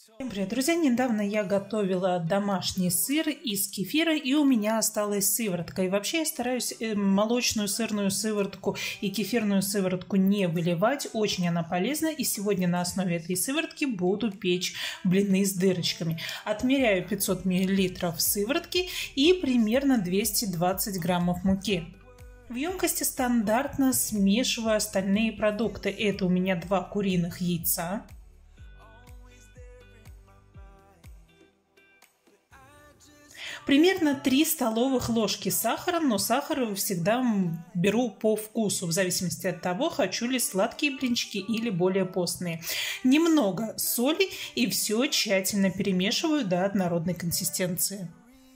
Всем привет, друзья! Недавно я готовила домашний сыр из кефира, и у меня осталась сыворотка. И вообще я стараюсь молочную сырную сыворотку и кефирную сыворотку не выливать. Очень она полезна. И сегодня на основе этой сыворотки буду печь блины с дырочками. Отмеряю 500 мл сыворотки и примерно 220 граммов муки. В емкости стандартно смешиваю остальные продукты. Это у меня 2 куриных яйца. Примерно 3 столовых ложки сахара, но сахар всегда беру по вкусу, в зависимости от того, хочу ли сладкие блинчики или более постные. Немного соли и все тщательно перемешиваю до однородной консистенции.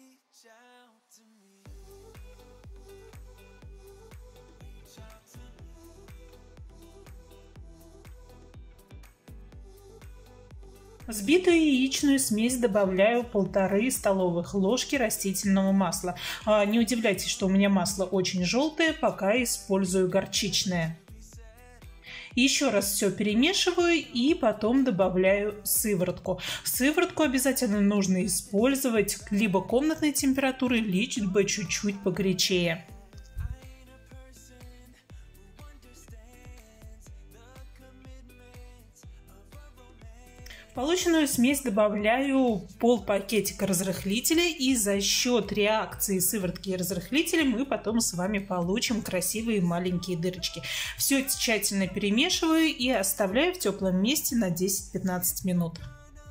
В взбитую яичную смесь добавляю 1,5 столовых ложки растительного масла. Не удивляйтесь, что у меня масло очень желтое, пока использую горчичное. Еще раз все перемешиваю и потом добавляю сыворотку. Сыворотку обязательно нужно использовать либо комнатной температуры, либо чуть-чуть погорячее. В полученную смесь добавляю пол-пакетика разрыхлителя, и за счет реакции сыворотки и разрыхлителя мы потом с вами получим красивые маленькие дырочки. Все тщательно перемешиваю и оставляю в теплом месте на 10-15 минут.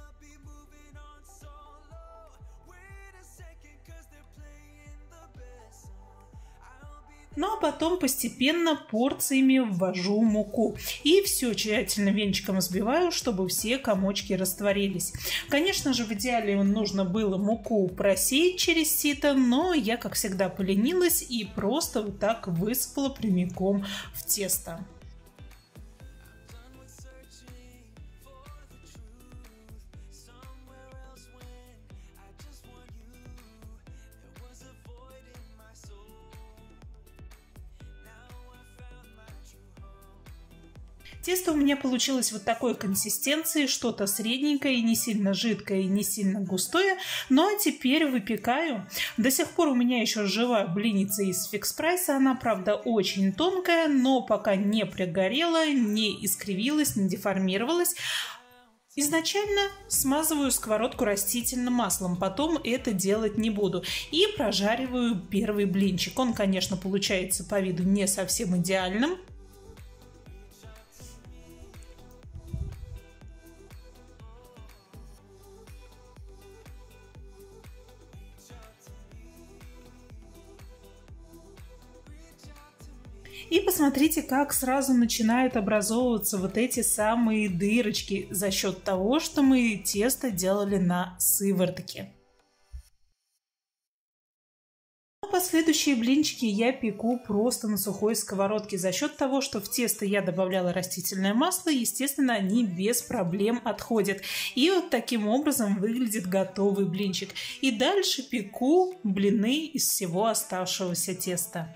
Ну а потом постепенно порциями ввожу муку. И все тщательно венчиком взбиваю, чтобы все комочки растворились. Конечно же, в идеале нужно было муку просеять через сито, но я, как всегда, поленилась и просто вот так высыпала прямиком в тесто. Тесто у меня получилось вот такой консистенции, что-то средненькое, не сильно жидкое и не сильно густое. Ну а теперь выпекаю. До сих пор у меня еще живая блинница из фикс-прайса. Она, правда, очень тонкая, но пока не пригорела, не искривилась, не деформировалась. Изначально смазываю сковородку растительным маслом, потом это делать не буду. И прожариваю первый блинчик. Он, конечно, получается по виду не совсем идеальным. И посмотрите, как сразу начинают образовываться вот эти самые дырочки за счет того, что мы тесто делали на сыворотке. Последующие блинчики я пеку просто на сухой сковородке. За счет того, что в тесто я добавляла растительное масло, естественно, они без проблем отходят. И вот таким образом выглядит готовый блинчик. И дальше пеку блины из всего оставшегося теста.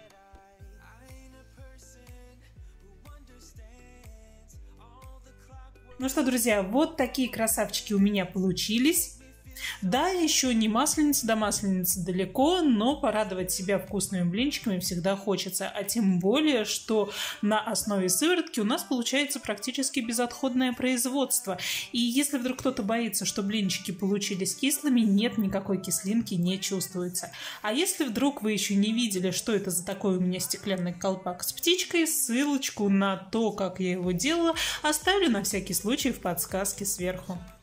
Ну что, друзья, вот такие красавчики у меня получились. Да, еще не масленица, до масленицы далеко, но порадовать себя вкусными блинчиками всегда хочется. А тем более, что на основе сыворотки у нас получается практически безотходное производство. И если вдруг кто-то боится, что блинчики получились кислыми, нет, никакой кислинки не чувствуется. А если вдруг вы еще не видели, что это за такой у меня стеклянный колпак с птичкой, ссылочку на то, как я его делала, оставлю на всякий случай в подсказке сверху.